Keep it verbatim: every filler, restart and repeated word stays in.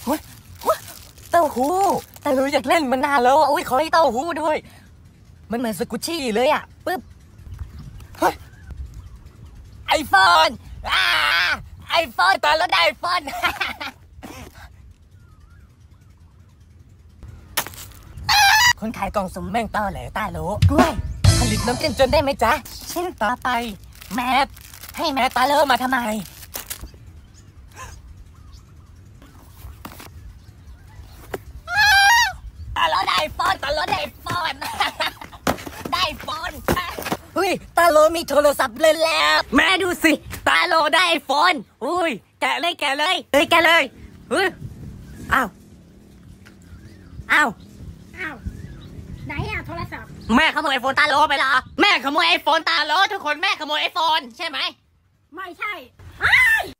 เต้าหู้แต่รู้อยากเล่นมันนานแล้วอ่ะอุ้ยขอให้เต้าหู้ด้วยมันเหมือนสกุชชี่เลยอ่ะปึ๊บไอโฟนอ่าไอโฟนตอนแล้วได้ไอโฟนคนขายกล่องสุ่มแม่งต้อแหลต้าโลกล้วยผลิตน้ำจิ้มจนได้ไหมจ๊ะชิ้นต่อไปแมทให้แมทตาโลมาทำไมตาโลได้โฟนตาโลได้โฟนได้โฟนอุ้ยตาโลมีโทรศัพท์เลยแล้วแม่ดูสิตาโลได้ไอโฟนอุ้ยแกะเลยแกะเลยเฮ้ยแกะเลยเฮ้ยอ้าวอ้าวอ้าวไหนอะโทรศัพท์แม่ขโมยไอโฟนตาโลไปเหรอแม่ขโมยไอโฟนตาโลทุกคนแม่ขโมยไอโฟนใช่ไหมไม่ใช่